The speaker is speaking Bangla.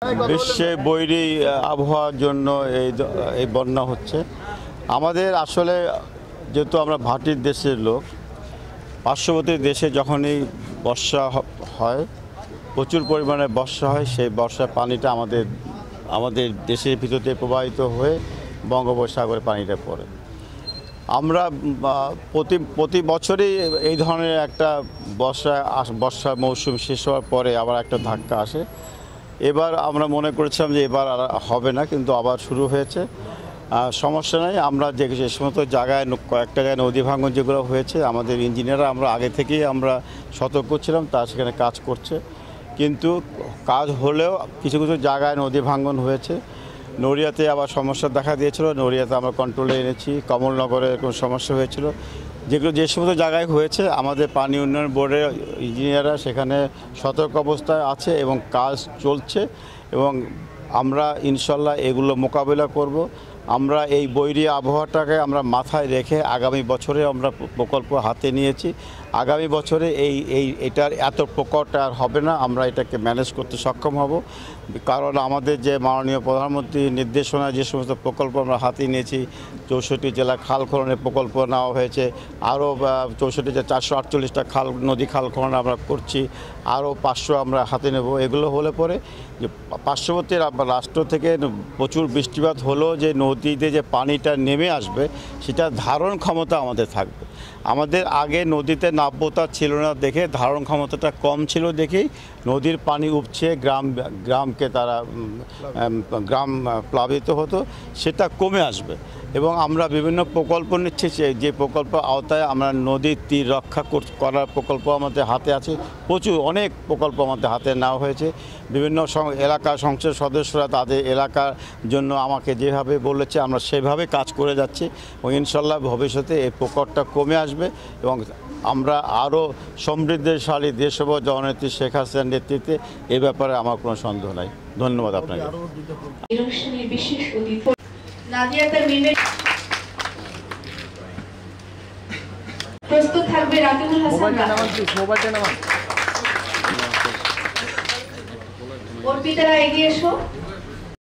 বিশ্বে বৈরী আবহাওয়ার জন্য এই বন্যা হচ্ছে। আমাদের আসলে যেহেতু আমরা ভাটির দেশের লোক, পার্শ্ববর্তী দেশে যখনই বর্ষা হয়, প্রচুর পরিমাণে বর্ষা হয়, সেই বর্ষার পানিটা আমাদের দেশের ভিতরে প্রবাহিত হয়ে বঙ্গোপসাগরে পানিটা পড়ে। আমরা প্রতি বছরই এই ধরনের একটা বর্ষা মৌসুম শেষ হওয়ার পরে আবার একটা ধাক্কা আসে। এবার আমরা মনে করেছিলাম যে এবার আর হবে না, কিন্তু আবার শুরু হয়েছে। সমস্যা নেই, আমরা যে সমস্ত জায়গায় কয়েকটা জায়গায় নদী ভাঙন যেগুলো হয়েছে, আমাদের ইঞ্জিনিয়াররা আমরা আগে থেকেই আমরা সতর্ক ছিলাম, তারা সেখানে কাজ করছে। কিন্তু কাজ হলেও কিছু কিছু জায়গায় নদী ভাঙন হয়েছে। নড়িয়াতে আবার সমস্যা দেখা দিয়েছিল, নড়িয়াতে আমরা কন্ট্রোলে এনেছি। কমলনগরে এরকম সমস্যা হয়েছিল। যে সমস্ত জায়গায় হয়েছে, আমাদের পানি উন্নয়ন বোর্ডের ইঞ্জিনিয়াররা সেখানে সতর্ক অবস্থায় আছে এবং কাজ চলছে, এবং আমরা ইনশাল্লাহ এগুলো মোকাবিলা করব। আমরা এই বৈরী আবহাওয়াটাকে আমরা মাথায় রেখে আগামী বছরে আমরা প্রকল্প হাতে নিয়েছি। আগামী বছরে এটার এত প্রকটটা আর হবে না, আমরা এটাকে ম্যানেজ করতে সক্ষম হব। কারণ আমাদের যে মাননীয় প্রধানমন্ত্রীর নির্দেশনায় যে সমস্ত প্রকল্প আমরা হাতে নিয়েছি, 64 জেলা খাল খননের প্রকল্প নেওয়া হয়েছে, আরও 64 যে 448টা নদী খাল খনন আমরা করছি, আরও 500 আমরা হাতে নেব। এগুলো হলে পরে যে পার্শ্ববর্তী রাষ্ট্র থেকে প্রচুর বৃষ্টিপাত হলেও যে নদীতে যে পানিটা নেমে আসবে, সেটা ধারণ ক্ষমতা আমাদের থাকবে। আমাদের আগে নদীতে নাব্যতা ছিল না দেখে, ধারণ ক্ষমতাটা কম ছিল দেখেই নদীর পানি উপচে গ্রামকে গ্রাম প্লাবিত হতো, সেটা কমে আসবে। এবং আমরা বিভিন্ন প্রকল্প নিচ্ছি, যে প্রকল্প আওতায় আমরা নদীর তীর রক্ষা করার প্রকল্প আমাদের হাতে আছে। অনেক প্রকল্প আমাদের হাতে নেওয়া হয়েছে। বিভিন্ন এলাকা সংসদ সদস্যরা তাদের এলাকার জন্য আমাকে যেভাবে বলেছে, আমরা সেভাবে কাজ করে যাচ্ছি, এবং ইনশাল্লাহ ভবিষ্যতে এই প্রকটটা কমে আসবে এবং আমরা আরও সমৃদ্ধশালী দেশ হব জননেত্রী শেখ হাসিনার নেতৃত্বে। এ ব্যাপারে আমার কোনো সন্দেহ নাই। ধন্যবাদ আপনাকে। প্রস্তুত থাকবে রাকিবুল হাসান, অর্পিতারা এগিয়ে এসো।